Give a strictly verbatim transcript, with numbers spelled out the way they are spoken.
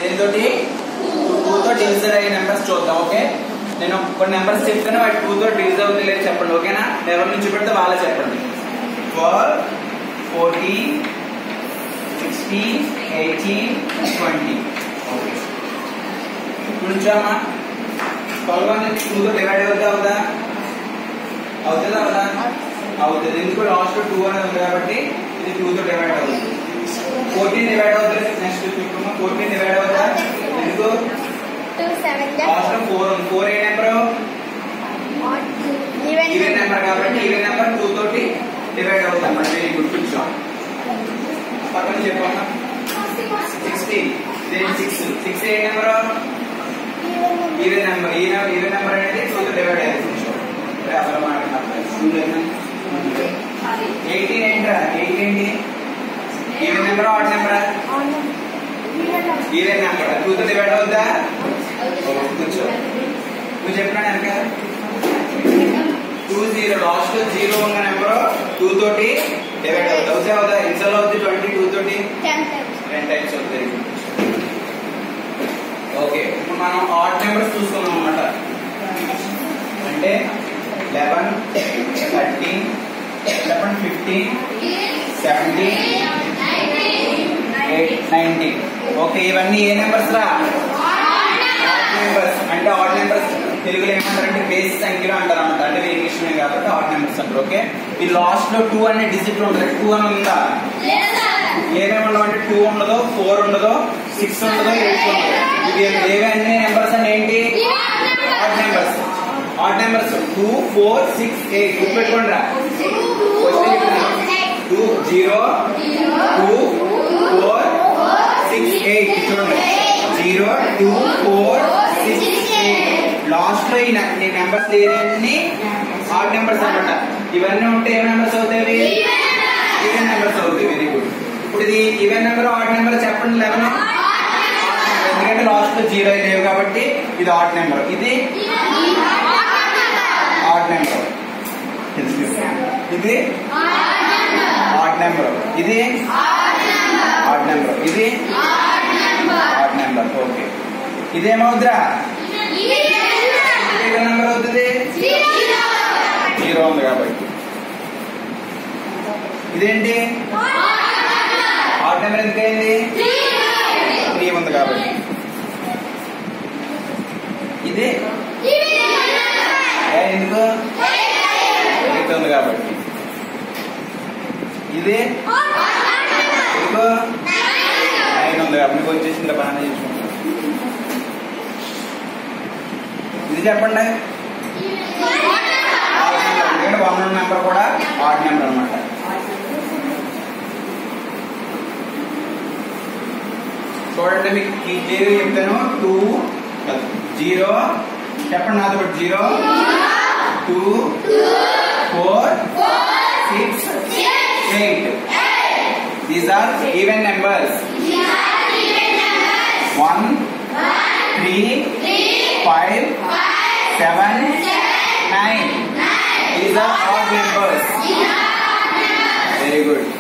దేనితోటి two తో division అయ్యే numbers చూద్దాం. ఓకే, నేను కొన్ని నెంబర్స్ చెప్తాను, వాటి టూ తో డివిజన్ అవుతుంది లేదు చెప్పండి. ఓకేనా, ఎవరి నుంచి పెడితే వాళ్ళే చెప్పండి. Twelve, fourteen, sixteen, eighteen, twenty. Okay, ఇప్పుడు నుంచమ్మా ట్వెల్వ్ అనేది టూ తో డివైడ్ అవుతా అవుదా అవుతుందా అవుదా అవుతుంది. ఎందుకు లాస్ట్ టూ అనేది ఉంది కాబట్టి ఇది టూ తో డివైడ్ అవుతుంది. ఫోర్టీన్ డివైడ్ అవుతుంది. నెక్స్ట్ చూసుకున్నాం ఫోర్టీన్ డివైడ్ అవుతా ఎందుకు లాస్ట్ ఫోర్ ఉంది. ఫోర్ ఏ నెంబర్ ఈవెన్ నెంబర్ కాబట్టి ఈవెన్ నెంబర్ టూ తోటి డివైడ్ అవుతాం. వెరీ గుడ్, కూర్చో పక్కన చెప్పమ్మా. సిక్స్టీన్ సిక్స్ సిక్స్ ఏ number even number even number అనేది టూ తో డివైడ్ అయ్యింది. కూర్చో అసలు ఎయిటీన్ ఏంట్రా ఎయిట్ ఏంటి even number odd number even number two తో డివైడ్ అవుతా. కూర్చో నువ్వు చెప్పినా వెనక టూ జీరో లాస్ట్ జీరో ఉన్న నెంబర్ టూ తోటి డివైడ్ అవుతుంది. అవుతా అవుతా ఎన్నిసార్లు అవుతుంది ట్వంటీ టూ తోటి టెన్ టైమ్స్ అవుతుంది. ఓకే, ఇప్పుడు మనం ఆడ్ నెంబర్స్ చూసుకున్నాం అన్నమాట. అంటే eleven, thirteen, eleven, fifteen, seventeen, eight, nineteen. Okay, ఇవన్నీ ఏ నెంబర్స్ రా? Odd numbers. అంటే ఆడ్ నెంబర్స్ తెలుగులో ఏమంటారంటే బేసి సంఖ్యలో అంటారు అన్నమాట. అంటే ఇంగ్లీష్ కాబట్టి ఆడ్ నెంబర్స్ అంటారు. ఓకే, ఈ లాస్ట్ లో టూ అనే డిజిట్ ఉంటుంది. టూ అని ఉందా? ఏమేమి ఉండవు అంటే టూ ఉండదు, ఫోర్ ఉండదు, సిక్స్ ఉండదు, ఎయిట్ ఉండదు. ఇవి ఏవన్నీ నెంబర్స్ అంటే ఏంటి? Odd numbers. Odd numbers two, four, six, eight. గుర్తుపెట్టుకోండి రా. Two zero, two, four, six, eight. చూడండి zero, two, four, six, eight. Last లో ఈ నెంబర్స్ ఏవన్నీ ఆడ్ నెంబర్స్ అన్నమాట. ఇవన్నీ ఉంటే ఏ నెంబర్స్ అవుతాయి? ఈవెన్ నెంబర్స్ అవుతాయి. Very good. ఇప్పుడు ఇది ఈవెన్ నెంబర్ ఆడ్ నెంబర్ చెప్పండి. లెవెన్ ఎందుకంటే లాస్ట్ లో జీరో లేవు కాబట్టి ఇది ఆడ్ నెంబర్. ఇది ఆడ్ నెంబర్. ఇది ఆడ్ నెంబర్. ఇది ఆడ్ నెంబర్. ఇది ఆడ్ నెంబర్. ఓకే, ఇదేమవుద్దిరా? ఈవెన్ నెంబర్ అవుతుంది. జీరో ఉంది కాబట్టి. ఇదేంటి? Odd number ఎందుకైంది? త్రీ ఉంది కాబట్టి. ఇది ఎందుకు? ఎయిట్ ఉంది కాబట్టి. ఇది ఎందుకు? నైన్ ఉంది కాబట్టి. మీకు వచ్చేసింది బాగానే చూసుకుంటాం. ఇది చెప్పండి. ఎందుకంటే వన్ నెంబర్ కూడా ఆడ్ నెంబర్ అన్నమాట. చూడండి మీకు ఈ జీరో చెప్తాను. టూ జీరో చెప్పండి నాతో పాటు. Zero, two, four, six, eight. These are even numbers. One, three, five, seven, nine. These are odd numbers. Very good.